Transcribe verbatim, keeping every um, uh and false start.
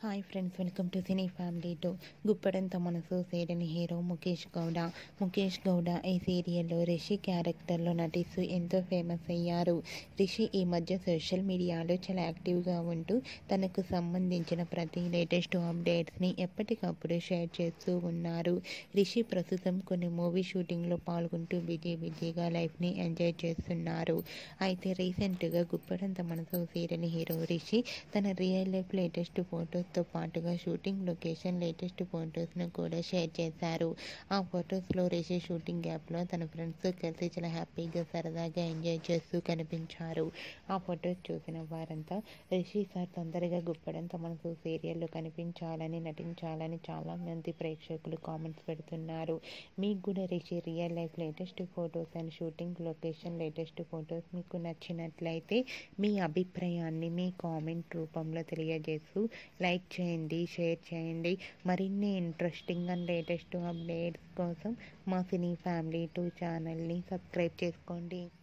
Hi friends, welcome to cine family two. Guppedantha Manasu serial hero Mukesh Gowda. Mukesh Gowda ఈ సీరియల్లో రిషి క్యారెక్టర్లో నటిస్తూ ఎంతో ఫేమస్ అయ్యారు. రిషి ఈ మధ్య సోషల్ మీడియాలో చాలా యాక్టివ్గా ఉంటూ తనకు సంబంధించిన ప్రతి లేటెస్ట్ అప్డేట్స్ని ఎప్పటికప్పుడు షేర్ చేస్తూ ఉన్నారు. రిషి ప్రస్తుతం కొన్ని మూవీ షూటింగ్లో పాల్గొంటూ బిజీ బిజీగా లైఫ్ని ఎంజాయ్ చేస్తున్నారు. అయితే రీసెంట్గా గుప్పెడంత మనసు సీరియల్ హీరో రిషి తన రియల్ లైఫ్ లేటెస్ట్ ఫోటోస్ తో పాటుగా షూటింగ్ లొకేషన్ లేటెస్ట్ ఫొటోస్ను కూడా షేర్ చేశారు. ఆ ఫొటోస్లో రిషి షూటింగ్ యాప్లో తన ఫ్రెండ్స్తో కలిసి చాలా హ్యాపీగా సరదాగా ఎంజాయ్ చేస్తూ కనిపించారు. ఆ ఫొటోస్ చూసిన వారంతా రిషి సార్ తొందరగా గుప్పెడంత మనసు సీరియల్లో కనిపించాలని నటించాలని చాలా మంది ప్రేక్షకులు కామెంట్స్ పెడుతున్నారు. మీకు కూడా Rishi real life latest photos and shooting location latest photos మీకు నచ్చినట్లయితే మీ అభిప్రాయాన్ని మీ కామెంట్ రూపంలో తెలియజేస్తూ లైక్ చేయండి, షేర్ చేయండి. మరిన్ని ఇంట్రెస్టింగ్ అండ్ లేటెస్ట్ అప్డేట్స్ కోసం మా సినీ ఫ్యామిలీ టూ ఛానల్ని సబ్స్క్రైబ్ చేసుకోండి.